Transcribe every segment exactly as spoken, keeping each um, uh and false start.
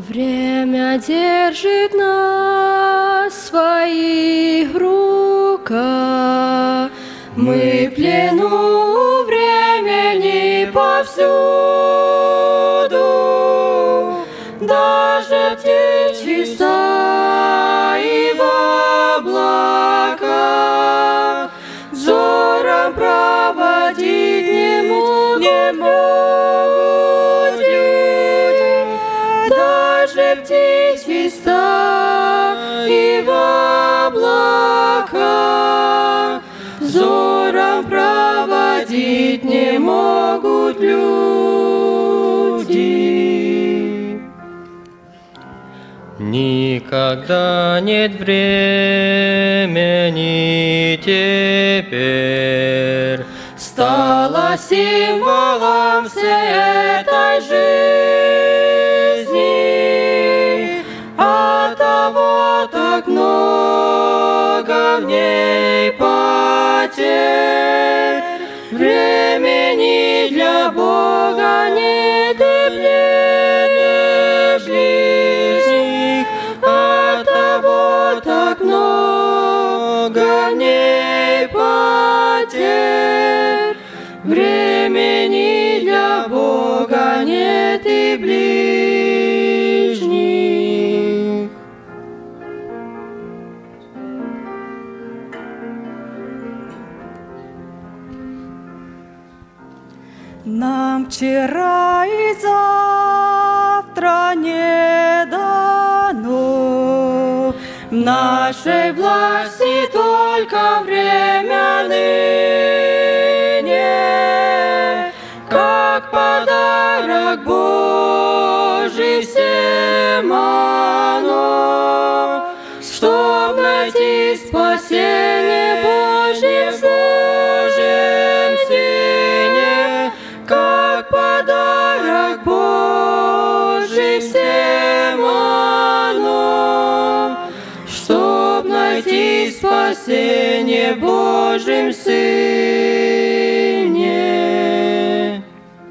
Время держит нас в своих руках. Мы в плену времени повсюду, даже птичьи стаи в облаках взором проводить не могут люди, даже птичьи стаи в облаках взором проводить не могут люди. Никогда нет времени теперь, стало символом всей этой жизни. Оттого так много в ней потерь. Времени для Бога нет и ближних. Оттого так много в ней потерь. Времени для Бога нет и ближних. Нам вчера и завтра не дано, в нашей власти только время ныне, как подарок Божий всем оно, чтоб найти спасение Божье в Божьем Сыне, как подарок Божий всем оно, чтоб найти спасение в Божьем Сыне.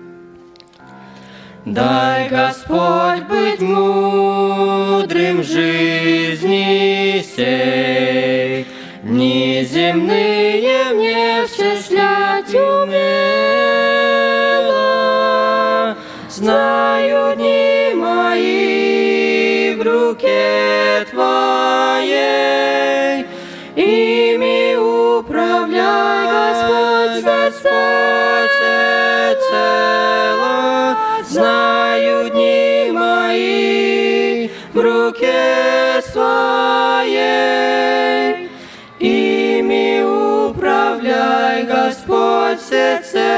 Дай, Господь, быть мудрым в жизни сей, дни земные мне счислять умело. Знаю дни мои в руке Твоей, ими управляй, Господь, Господь всецело. Знаю дни мои в руке Своей, ими управляй, Господь всецело.